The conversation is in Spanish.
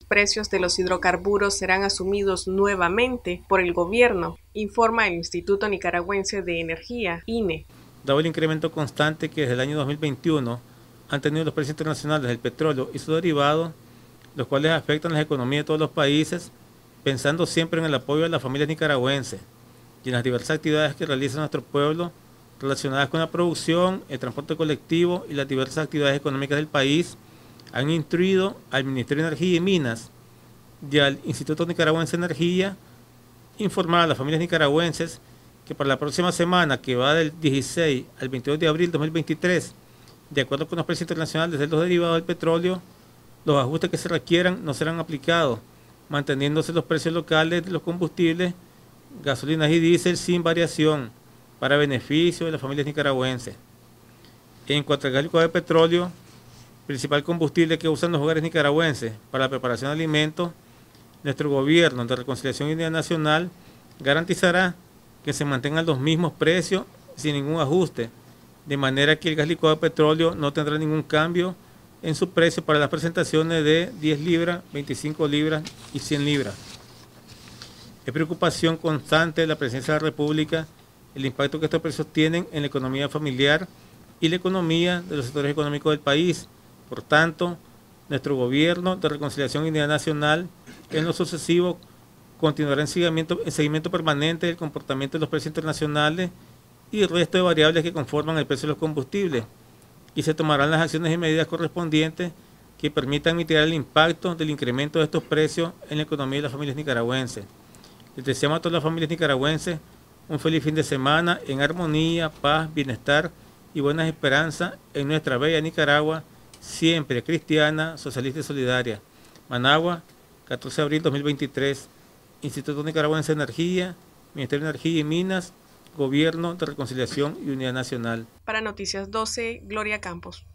precios de los hidrocarburos serán asumidos nuevamente por el gobierno, informa el Instituto Nicaragüense de Energía, INE. Dado el incremento constante que desde el año 2021 han tenido los precios internacionales del petróleo y sus derivados, los cuales afectan las economías de todos los países, pensando siempre en el apoyo de las familias nicaragüenses y en las diversas actividades que realiza nuestro pueblo relacionadas con la producción, el transporte colectivo y las diversas actividades económicas del país, han instruido al Ministerio de Energía y Minas y al Instituto Nicaragüense de Energía informar a las familias nicaragüenses que para la próxima semana, que va del 16 al 22 de abril de 2023, de acuerdo con los precios internacionales de los derivados del petróleo, los ajustes que se requieran no serán aplicados, manteniéndose los precios locales de los combustibles, gasolinas y diésel sin variación, para beneficio de las familias nicaragüenses. En cuanto al gas licuado de petróleo, principal combustible que usan los hogares nicaragüenses para la preparación de alimentos, nuestro gobierno de Reconciliación y Unidad Nacional garantizará que se mantengan los mismos precios sin ningún ajuste, de manera que el gas licuado de petróleo no tendrá ningún cambio en su precio para las presentaciones de 10 libras, 25 libras y 100 libras. Es preocupación constante de la Presidencia de la República el impacto que estos precios tienen en la economía familiar y la economía de los sectores económicos del país. Por tanto, nuestro gobierno de Reconciliación y Unidad Nacional, en lo sucesivo, continuará en seguimiento permanente del comportamiento de los precios internacionales y el resto de variables que conforman el precio de los combustibles, y se tomarán las acciones y medidas correspondientes que permitan mitigar el impacto del incremento de estos precios en la economía de las familias nicaragüenses. Les deseamos a todas las familias nicaragüenses un feliz fin de semana en armonía, paz, bienestar y buenas esperanzas en nuestra bella Nicaragua, siempre cristiana, socialista y solidaria. Managua, 14 de abril 2023, Instituto Nicaragüense de Energía, Ministerio de Energía y Minas, Gobierno de Reconciliación y Unidad Nacional. Para Noticias 12, Gloria Campos.